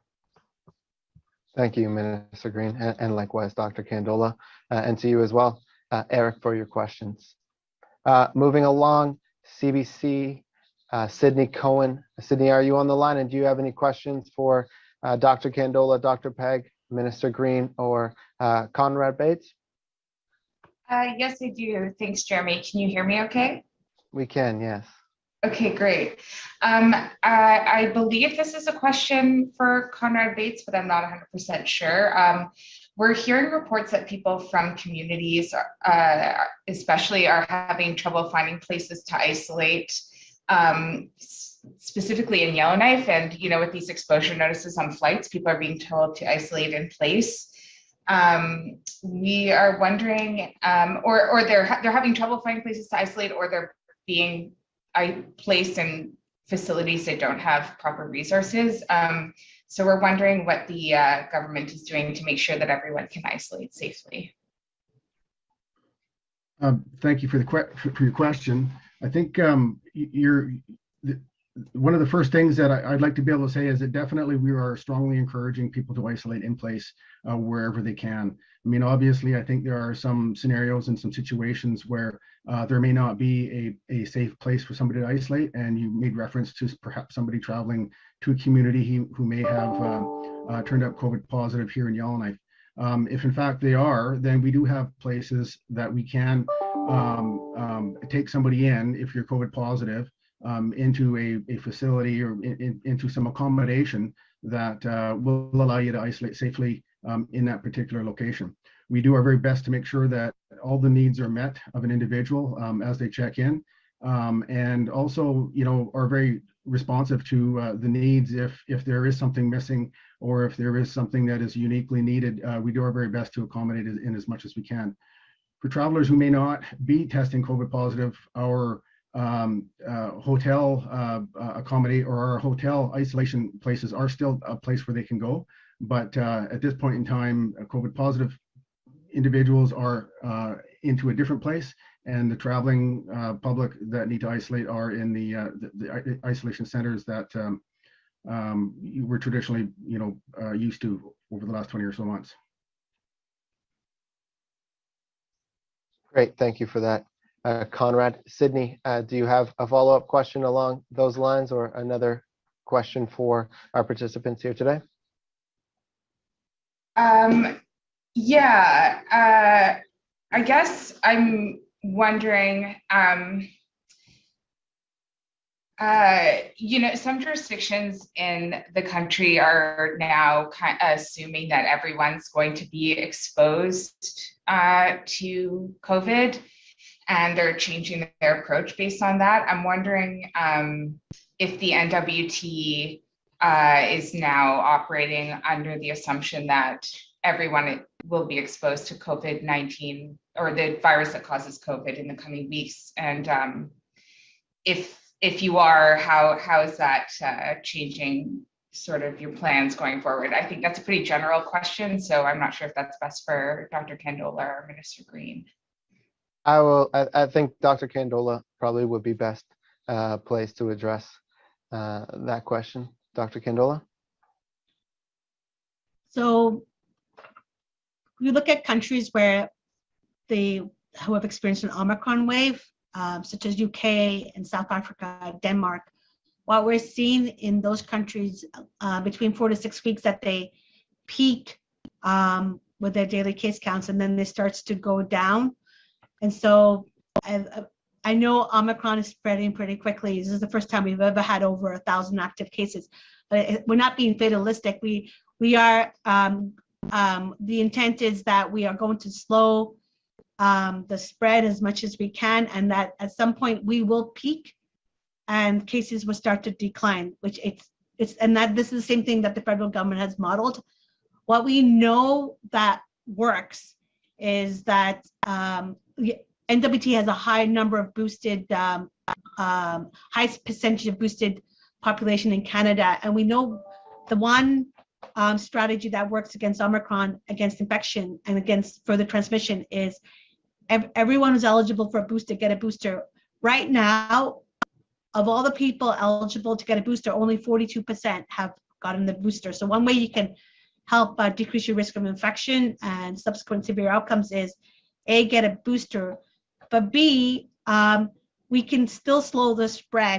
Thank you, Minister Green, and, and likewise, Doctor Kandola, uh, and to you as well, uh, Eric, for your questions. Uh, moving along, C B C uh, Sydney Cohen. Sydney, are you on the line? And do you have any questions for uh, Doctor Kandola, Doctor Pegg, Minister Green, or uh, Conrad Bates? Uh, yes, I do. Thanks, Jeremy. Can you hear me okay? We can, yes. Okay, great. Um, I, I believe this is a question for Conrad Bates, but I'm not one hundred percent sure. Um, we're hearing reports that people from communities, uh, especially, are having trouble finding places to isolate, um, specifically in Yellowknife. And, you know, with these exposure notices on flights, people are being told to isolate in place. Um, we are wondering, um, or, or they're, they're having trouble finding places to isolate, or they're being I placed in facilities that don't have proper resources. Um, so we're wondering what the uh, government is doing to make sure that everyone can isolate safely. Um, thank you for the que for your question. I think um, you're the, one of the first things that I, I'd like to be able to say is that definitely we are strongly encouraging people to isolate in place uh, wherever they can. I mean, obviously, I think there are some scenarios and some situations where uh, there may not be a, a safe place for somebody to isolate, and you made reference to perhaps somebody traveling to a community who, who may have uh, uh, turned up COVID positive here in Yellowknife. Um, if in fact they are, then we do have places that we can um, um, take somebody in if you're COVID positive um, into a, a facility or in, in, into some accommodation that uh, will allow you to isolate safely um, in that particular location. We do our very best to make sure that all the needs are met of an individual um, as they check in, um, and also, you know, are very responsive to uh, the needs if if there is something missing or if there is something that is uniquely needed. Uh, we do our very best to accommodate it in as much as we can. For travelers who may not be testing COVID positive, our um, uh, hotel uh, uh, accommodate or our hotel isolation places are still a place where they can go. But uh, at this point in time, COVID positive individuals are uh, into a different place, and the traveling uh, public that need to isolate are in the, uh, the, the isolation centers that um, um, we're traditionally, you know, uh, used to over the last twenty or so months. Great, thank you for that, uh, Conrad. Sydney, uh, do you have a follow-up question along those lines or another question for our participants here today? Um, yeah, uh, I guess I'm wondering, um, uh, you know, some jurisdictions in the country are now kind of assuming that everyone's going to be exposed uh, to COVID, and they're changing their approach based on that. I'm wondering um, if the N W T uh, is now operating under the assumption that everyone will be exposed to COVID nineteen or the virus that causes COVID in the coming weeks. And um, if if you are, how how is that uh, changing sort of your plans going forward? I think that's a pretty general question, so I'm not sure if that's best for Doctor Kandola or Minister Green. I will. I, I think Doctor Kandola probably would be best uh, placed to address uh, that question. Doctor Kandola. So we look at countries where they who have experienced an Omicron wave, um, such as U K and South Africa, Denmark. What we're seeing in those countries uh, between four to six weeks that they peak um, with their daily case counts, and then it starts to go down. And so I, I know Omicron is spreading pretty quickly. This is the first time we've ever had over a thousand active cases. But we're not being fatalistic. We we are. Um, um, the intent is that we are going to slow um, the spread as much as we can, and that at some point we will peak, and cases will start to decline. Which it's it's and that this is the same thing that the federal government has modeled. What we know that works is that um, N W T has a high number of boosted, um, um, high percentage of boosted population in Canada, and we know the one um, strategy that works against Omicron, against infection, and against further transmission is ev everyone who's eligible for a booster get a booster. Right now, of all the people eligible to get a booster, only forty-two percent have gotten the booster. So one way you can help uh, decrease your risk of infection and subsequent severe outcomes is A, get a booster, but B, um, we can still slow the spread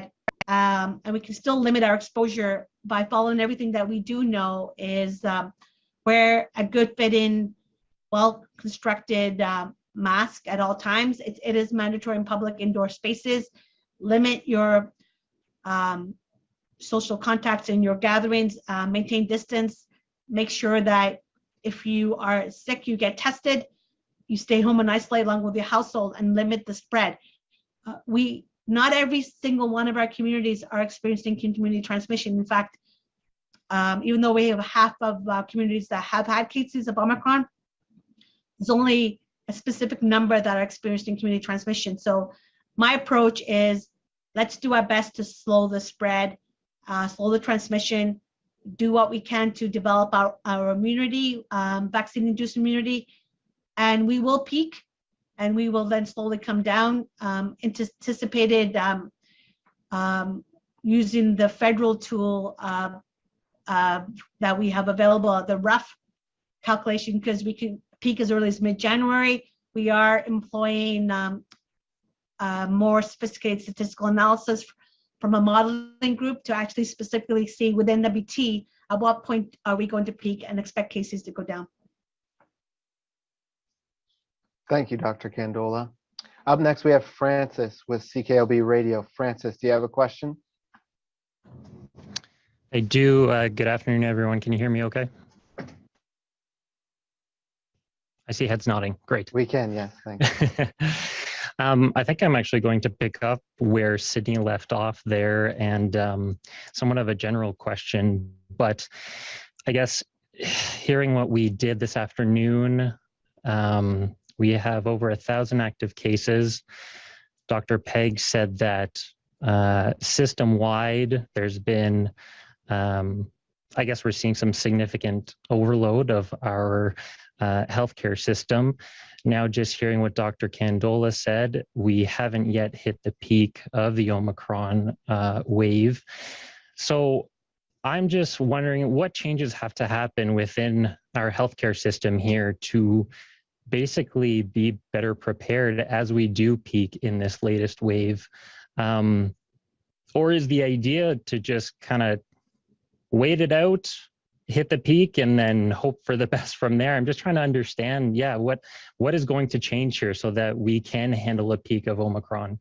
Um, and we can still limit our exposure by following everything that we do know is um, wear a good fitting, well-constructed um, mask at all times. It, it is mandatory in public indoor spaces. Limit your um, social contacts in your gatherings, uh, maintain distance, make sure that if you are sick, you get tested, you stay home and isolate along with your household and limit the spread. Uh, we, not every single one of our communities are experiencing community transmission. In fact, um, even though we have half of uh, communities that have had cases of Omicron, there's only a specific number that are experiencing community transmission. So my approach is let's do our best to slow the spread, uh, slow the transmission, do what we can to develop our, our immunity, um, vaccine-induced immunity, and we will peak and we will then slowly come down. Um, anticipated um, um, using the federal tool uh, uh, that we have available, the rough calculation, because we can peak as early as mid-January. We are employing um, uh, more sophisticated statistical analysis from a modeling group to actually specifically see with N W T at what point are we going to peak and expect cases to go down. Thank you, Doctor Kandola. Up next, we have Francis with C K L B Radio. Francis, do you have a question? I do. Uh, good afternoon, everyone. Can you hear me okay? I see heads nodding. Great. We can, yes. Thanks. um, I think I'm actually going to pick up where Sydney left off there, and um, somewhat of a general question. But I guess hearing what we did this afternoon, um, we have over a thousand active cases. Doctor Pegg said that uh, system-wide, there's been, um, I guess we're seeing some significant overload of our uh, healthcare system. Now, just hearing what Doctor Kandola said, we haven't yet hit the peak of the Omicron uh, wave. So I'm just wondering what changes have to happen within our healthcare system here to basically be better prepared as we do peak in this latest wave. Um, or is the idea to just kind of wait it out, hit the peak, and then hope for the best from there? I'm just trying to understand, yeah, what what is going to change here so that we can handle a peak of Omicron?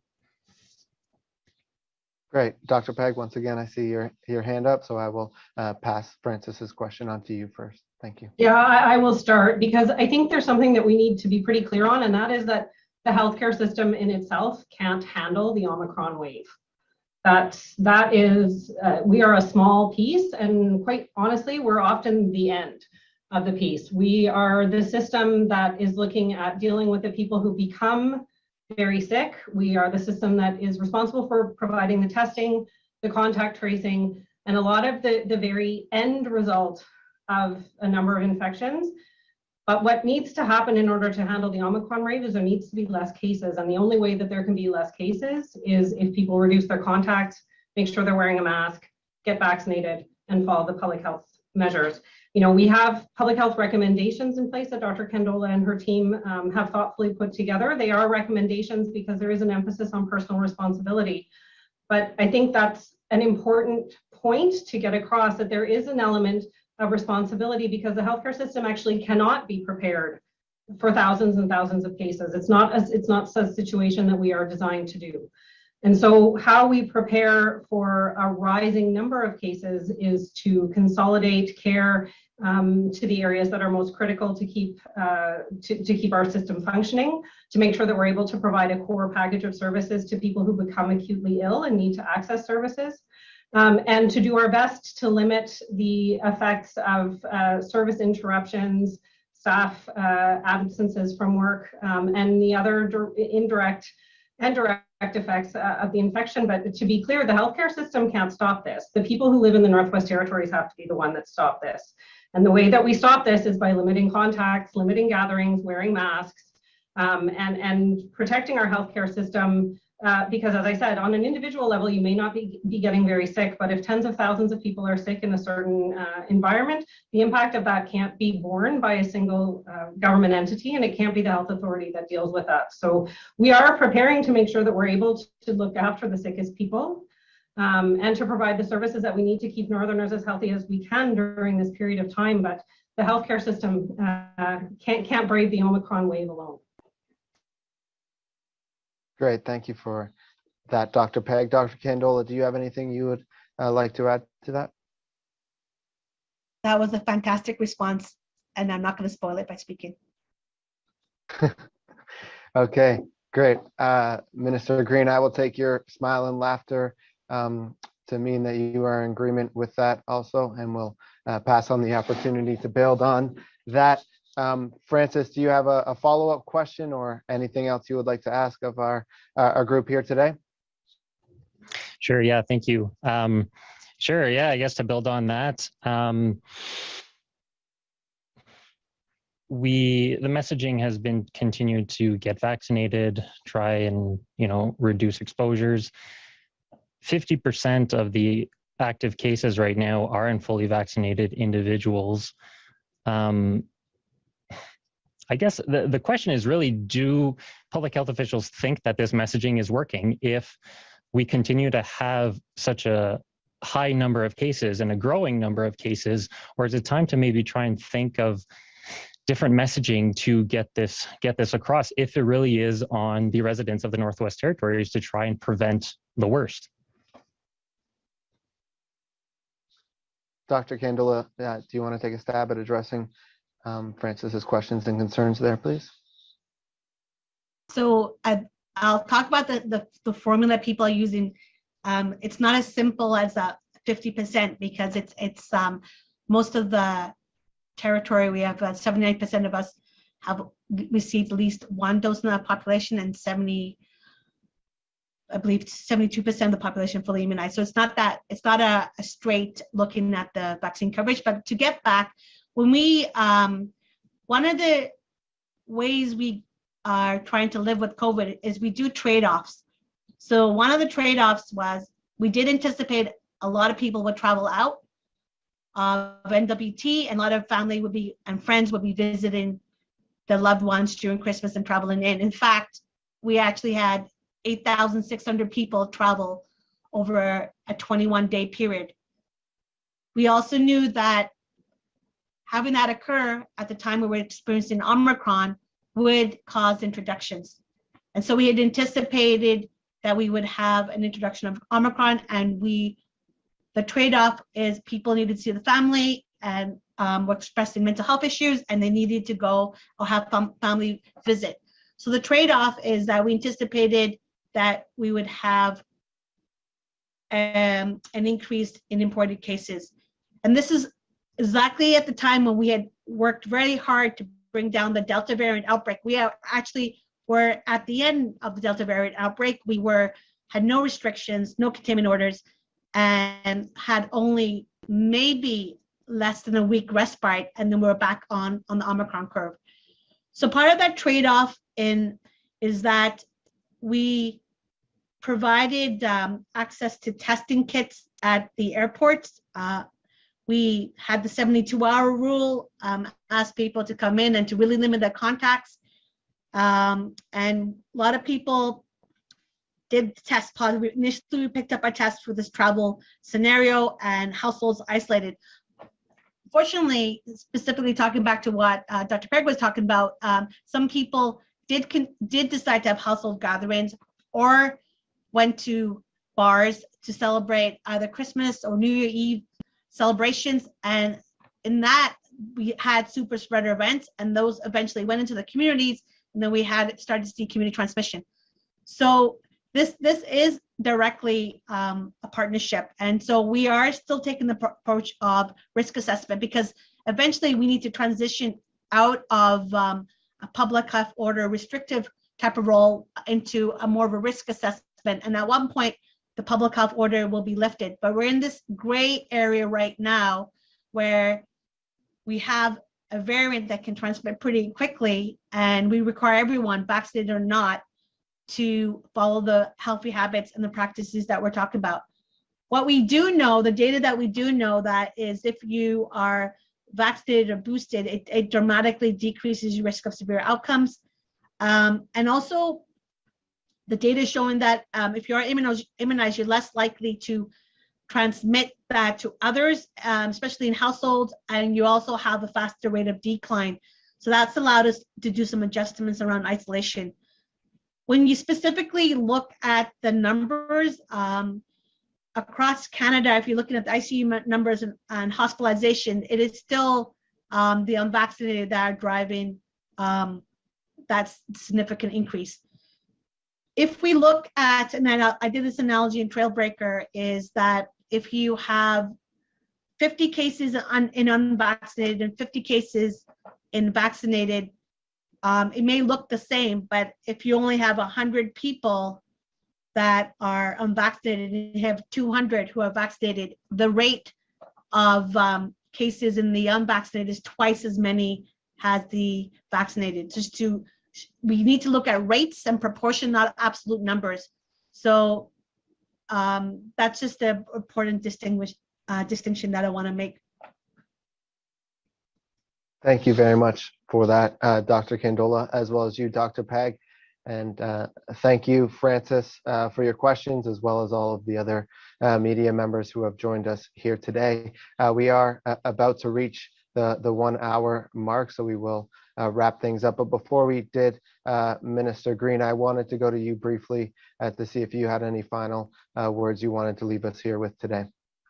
Great. Doctor Pegg, once again, I see your, your hand up, so I will uh, pass Francis's question on to you first. Thank you. Yeah, I, I will start because I think there's something that we need to be pretty clear on, and that is that the healthcare system in itself can't handle the Omicron wave. That's, that is, uh, we are a small piece, and quite honestly, we're often the end of the piece. We are the system that is looking at dealing with the people who become very sick. We are the system that is responsible for providing the testing, the contact tracing, and a lot of the, the very end result of a number of infections. But what needs to happen in order to handle the Omicron wave is there needs to be less cases. And the only way that there can be less cases is if people reduce their contacts, make sure they're wearing a mask, get vaccinated, and follow the public health measures. You know, we have public health recommendations in place that Doctor Kandola and her team um, have thoughtfully put together. They are recommendations because there is an emphasis on personal responsibility. But I think that's an important point to get across, that there is an element of responsibility because the healthcare system actually cannot be prepared for thousands and thousands of cases. It's not a, it's not a situation that we are designed to do. And so how we prepare for a rising number of cases is to consolidate care um, to the areas that are most critical to keep uh, to, to keep our system functioning, to make sure that we're able to provide a core package of services to people who become acutely ill and need to access services. Um, and to do our best to limit the effects of uh, service interruptions, staff uh, absences from work, um, and the other indirect and direct effects uh, of the infection. But to be clear, the healthcare system can't stop this. The people who live in the Northwest Territories have to be the one that stop this. And the way that we stop this is by limiting contacts, limiting gatherings, wearing masks, um, and, and protecting our healthcare system. Uh, because as I said, on an individual level, you may not be, be getting very sick, but if tens of thousands of people are sick in a certain uh, environment, the impact of that can't be borne by a single uh, government entity, and it can't be the health authority that deals with that. So we are preparing to make sure that we're able to look after the sickest people. um, and to provide the services that we need to keep Northerners as healthy as we can during this period of time. But the healthcare system uh, can't, can't brave the Omicron wave alone. Great, thank you for that, Doctor Pegg. Doctor Kandola, do you have anything you would uh, like to add to that? That was a fantastic response, and I'm not going to spoil it by speaking. Okay, great. Uh, Minister Green, I will take your smile and laughter um, to mean that you are in agreement with that also, and we'll uh, pass on the opportunity to build on that. Um, Francis, do you have a, a follow-up question or anything else you would like to ask of our, uh, our group here today? Sure, yeah, thank you. Um, sure, yeah, I guess to build on that, um, we the messaging has been continued to get vaccinated, try and, you know, reduce exposures. fifty percent of the active cases right now are in fully vaccinated individuals. Um, I guess the, the question is really, do public health officials think that this messaging is working if we continue to have such a high number of cases and a growing number of cases, or is it time to maybe try and think of different messaging to get this get this across if it really is on the residents of the Northwest Territories to try and prevent the worst? Doctor Kandola, uh, do you want to take a stab at addressing um, Francis's questions and concerns there, please? So I, I'll talk about the, the, the formula people are using. Um, it's not as simple as a fifty percent because it's, it's um, most of the territory, we have uh, seventy-nine percent of us have received at least one dose in our population, and seventy, I believe seventy-two percent of the population fully immunized. So it's not that, it's not a, a straight looking at the vaccine coverage. But to get back, when we, um, one of the ways we are trying to live with COVID is we do trade-offs. So one of the trade-offs was we did anticipate a lot of people would travel out of N W T, and a lot of family would be and friends would be visiting their loved ones during Christmas and traveling in. In fact, we actually had eight thousand six hundred people travel over a twenty-one day period. We also knew that having that occur at the time we were experiencing Omicron would cause introductions. And so we had anticipated that we would have an introduction of Omicron, and we the trade-off is people needed to see the family and um, were expressing mental health issues, and they needed to go or have fam family visit. So the trade-off is that we anticipated that we would have um, an increase in imported cases. And this is exactly at the time when we had worked very hard to bring down the Delta variant outbreak. We are actually were at the end of the Delta variant outbreak. We were had no restrictions, no containment orders, and had only maybe less than a week respite, and then we we're back on, on the Omicron curve. So part of that trade-off in is that we provided um, access to testing kits at the airports. Uh, we had the seventy-two hour rule, um, asked people to come in and to really limit their contacts. Um, and a lot of people did test positive. Initially, we picked up our tests for this travel scenario and households isolated. Fortunately, specifically talking back to what uh, Doctor Pegg was talking about, um, some people did did decide to have household gatherings or went to bars to celebrate either Christmas or New Year Eve celebrations. And in that, we had super spreader events, and those eventually went into the communities, and then we had started to see community transmission. So This this is directly um, a partnership, and so we are still taking the approach of risk assessment, because eventually we need to transition out of um, a public health order restrictive type of role into a more of a risk assessment. And at one point, the public health order will be lifted. But we're in this gray area right now where we have a variant that can transmit pretty quickly, and we require everyone, vaccinated or not, to follow the healthy habits and the practices that we're talking about. What we do know, the data that we do know, that is if you are vaccinated or boosted, it, it dramatically decreases your risk of severe outcomes. Um, and also, the data is showing that um, if you are immunized, immunized, you're less likely to transmit that to others, um, especially in households, and you also have a faster rate of decline. So that's allowed us to do some adjustments around isolation. When you specifically look at the numbers um, across Canada, if you're looking at the I C U numbers and, and hospitalization, it is still um, the unvaccinated that are driving um, that significant increase. If we look at, and I, I did this analogy in Trailbreaker, is that if you have fifty cases un, in unvaccinated and fifty cases in vaccinated, um, it may look the same, but if you only have one hundred people that are unvaccinated and you have two hundred who are vaccinated, the rate of um, cases in the unvaccinated is twice as many as the vaccinated. Just to, we need to look at rates and proportion, not absolute numbers. So um, that's just an important distinguish, uh, distinction that I want to make. Thank you very much for that, uh, Doctor Kandola, as well as you, Doctor Pegg. And uh, thank you, Francis, uh, for your questions, as well as all of the other uh, media members who have joined us here today. Uh, we are uh, about to reach the, the one hour mark, so we will uh, wrap things up. But before we did, uh, Minister Green, I wanted to go to you briefly uh, to see if you had any final uh, words you wanted to leave us here with today.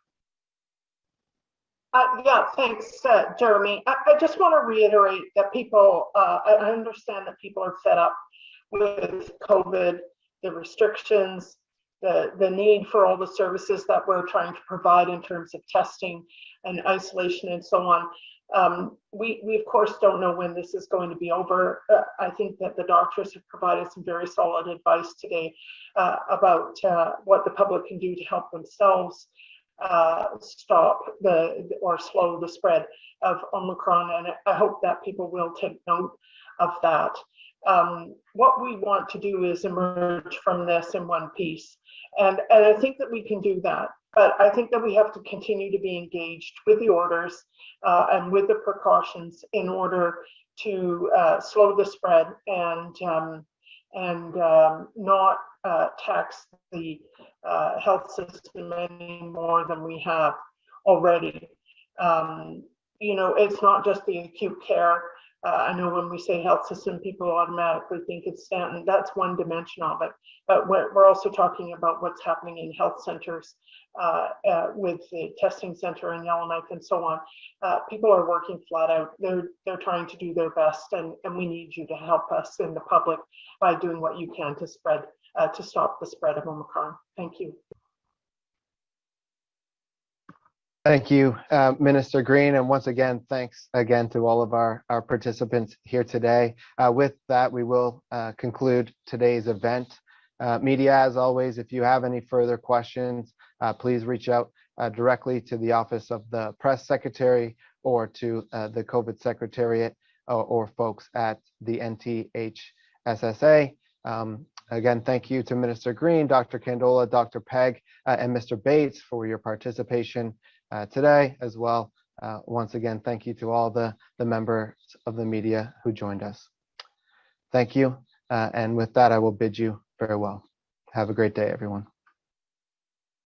Uh, yeah, thanks, uh, Jeremy. I, I just want to reiterate that people, uh, I, I understand that people are fed up with COVID, the restrictions, the, the need for all the services that we're trying to provide in terms of testing and isolation and so on. Um, we, we, of course, don't know when this is going to be over. Uh, I think that the doctors have provided some very solid advice today uh, about uh, what the public can do to help themselves uh, stop the or slow the spread of Omicron. And I hope that people will take note of that. Um, what we want to do is emerge from this in one piece. And, and I think that we can do that. But I think that we have to continue to be engaged with the orders uh, and with the precautions in order to uh, slow the spread and, um, and um, not uh, tax the uh, health system any more than we have already. Um, you know, it's not just the acute care. Uh, I know when we say health system, people automatically think it's Stanton. That's one dimension of it. But we're, we're also talking about what's happening in health centers uh, uh, with the testing center in Yellowknife and so on. Uh, people are working flat out. They're, they're trying to do their best, and, and we need you to help us in the public by doing what you can to spread, uh, to stop the spread of Omicron. Thank you. Thank you, uh, Minister Green, and once again, thanks again to all of our, our participants here today. Uh, with that, we will uh, conclude today's event. Uh, media, as always, if you have any further questions, uh, please reach out uh, directly to the Office of the Press Secretary or to uh, the COVID Secretariat or, or folks at the N T H S S A. Um, Again, thank you to Minister Green, Doctor Kandola, Doctor Pegg, uh, and Mister Bates for your participation uh, today as well. Uh, once again, thank you to all the, the members of the media who joined us. Thank you. Uh, and with that, I will bid you farewell. Have a great day, everyone.